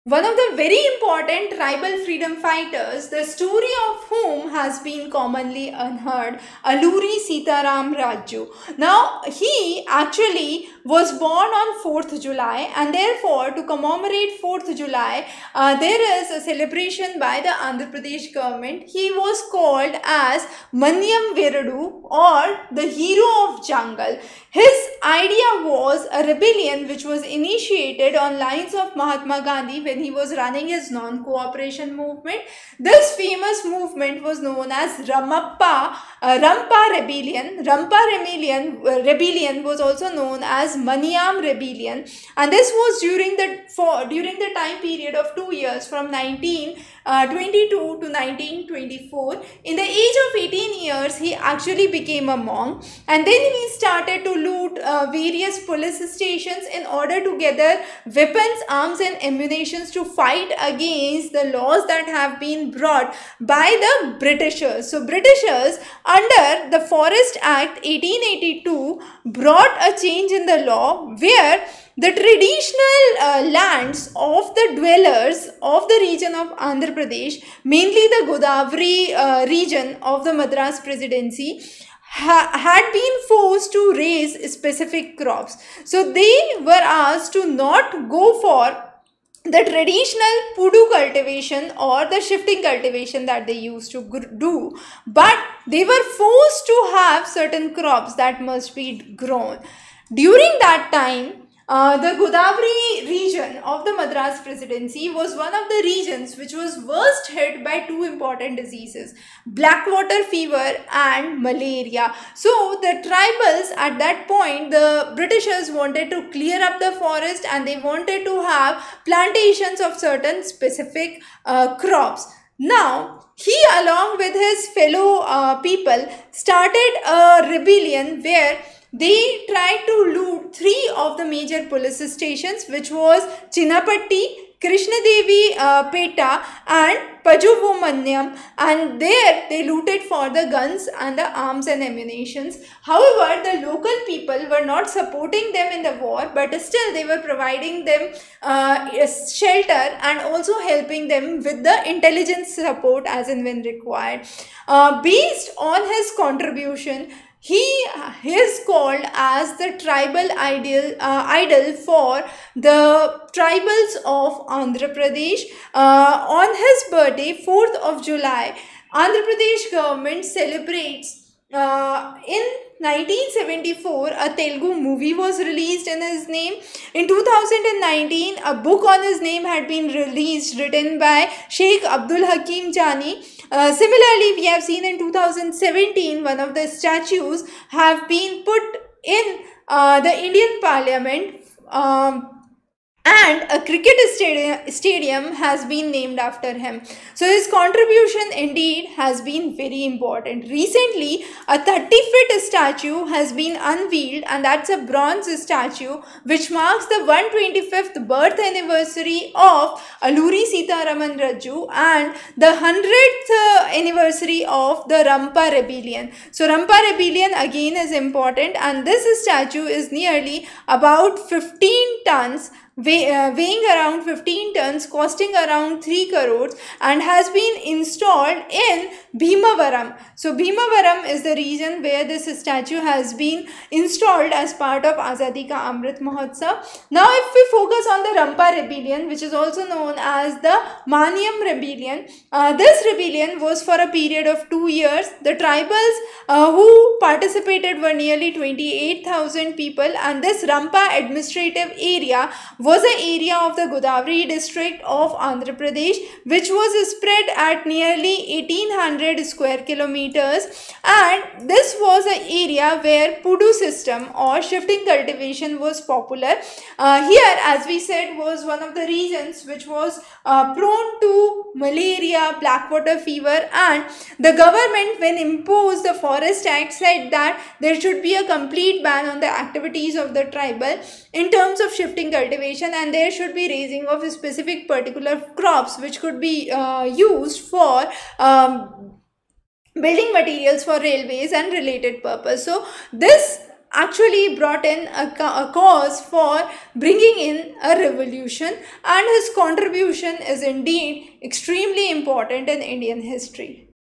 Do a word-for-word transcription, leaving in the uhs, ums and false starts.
one of the very important tribal freedom fighters, the story of whom has been commonly unheard, Alluri Sitaram Raju. Now, he actually was born on fourth of July, and therefore to commemorate fourth of July, uh, there is a celebration by the Andhra Pradesh government. He was called as Manyam Viradu, or the hero of jungle. His idea was a rebellion which was initiated on lines of Mahatma Gandhi when he was running his non-cooperation movement. This famous movement was known as Ramappa, uh, Rampa Rebellion. Rampa Rebellion, uh, Rebellion was also known as Maniam Rebellion, and this was during the for, during the time period of two years from nineteen twenty-two to nineteen twenty-four. In the age of eighteen years, he actually became a monk, and then he started to loot uh, various police stations in order to gather weapons, arms and ammunition to fight against the laws that have been brought by the Britishers. So Britishers, under the Forest Act eighteen eighty-two, brought a change in the law where the traditional uh, lands of the dwellers of the region of Andhra Pradesh, mainly the Godavari uh, region of the Madras Presidency, ha had been forced to raise specific crops. So they were asked to not go for the traditional pudu cultivation or the shifting cultivation that they used to do, but they were forced to have certain crops that must be grown. During that time, Uh, the Godavari region of the Madras Presidency was one of the regions which was worst hit by two important diseases, black water fever and malaria. So the tribals at that point, the Britishers wanted to clear up the forest and they wanted to have plantations of certain specific uh, crops. Now, he along with his fellow uh, people started a rebellion where they tried to loot three of the major police stations, which was Chinnapatti, Krishnadevi uh, Peta and Pajuvumanyam, and there they looted for the guns and the arms and ammunitions. However, the local people were not supporting them in the war, but still they were providing them uh, shelter and also helping them with the intelligence support as and when required. Uh, based on his contribution, he is called as the tribal ideal, uh, idol for the tribals of Andhra Pradesh. Uh, on his birthday, fourth of July, Andhra Pradesh government celebrates uh, in nineteen seventy-four, a Telugu movie was released in his name. In two thousand nineteen, a book on his name had been released, written by Sheikh Abdul Hakim Jani. Uh, similarly, we have seen in two thousand seventeen, one of the statues have been put in uh, the Indian Parliament. Um, and a cricket stadium, stadium has been named after him. So his contribution indeed has been very important. Recently, a thirty feet statue has been unveiled, and that's a bronze statue which marks the one hundred twenty-fifth birth anniversary of Alluri Sitaraman Raju and the one hundredth uh, anniversary of the Rampa Rebellion. So Rampa Rebellion again is important, and this statue is nearly about fifteen tons, Weigh, uh, weighing around fifteen tons, costing around three crores, and has been installed in Bhimavaram. So Bhimavaram is the region where this statue has been installed as part of Azadi Ka Amrit Mahotsav. Now if we focus on the Rampa Rebellion, which is also known as the Maniam Rebellion, uh, this rebellion was for a period of two years. The tribals uh, who participated were nearly twenty-eight thousand people, and this Rampa administrative area was an area of the Godavari district of Andhra Pradesh, which was spread at nearly eighteen hundred square kilometers, and this was an area where Pudu system or shifting cultivation was popular. Uh, here, as we said, was one of the regions which was uh, prone to malaria, black water fever, and the government, when imposed the Forest Act, said that there should be a complete ban on the activities of the tribal in terms of shifting cultivation, and there should be raising of specific particular crops which could be uh, used for um, building materials for railways and related purpose. So this actually brought in a, a cause for bringing in a revolution, and his contribution is indeed extremely important in Indian history.